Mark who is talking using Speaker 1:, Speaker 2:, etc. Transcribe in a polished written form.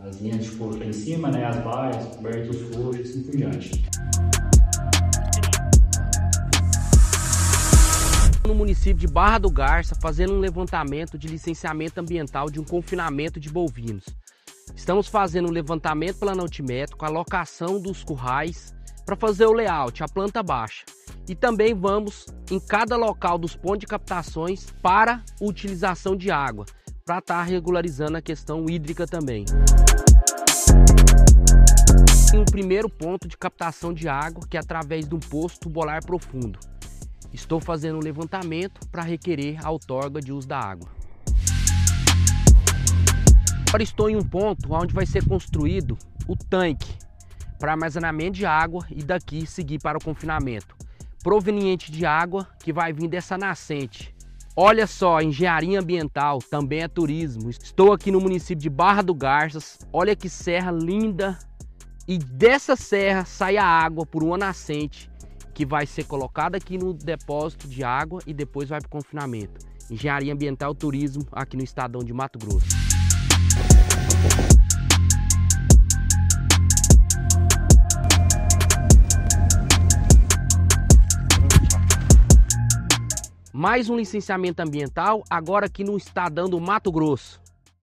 Speaker 1: as linhas de forro lá em cima, né, as baias, cobertos os forros e assim por diante.
Speaker 2: No município de Barra do Garça, fazendo um levantamento de licenciamento ambiental de um confinamento de bovinos. Estamos fazendo um levantamento planométrico, a locação dos currais para fazer o layout, a planta baixa. E também vamos em cada local dos pontos de captações para utilização de água, para estar regularizando a questão hídrica também. O primeiro ponto de captação de água, que é através de um poço tubular profundo. Estou fazendo um levantamento para requerer a outorga de uso da água. Agora estou em um ponto onde vai ser construído o tanque para armazenamento de água e daqui seguir para o confinamento. Proveniente de água que vai vir dessa nascente. Olha só, engenharia ambiental, também é turismo. Estou aqui no município de Barra do Garças. Olha que serra linda. E dessa serra sai a água por uma nascente que vai ser colocada aqui no depósito de água e depois vai para o confinamento. Engenharia ambiental, turismo aqui no estadão de Mato Grosso. Mais um licenciamento ambiental, agora aqui no estadão do Mato Grosso.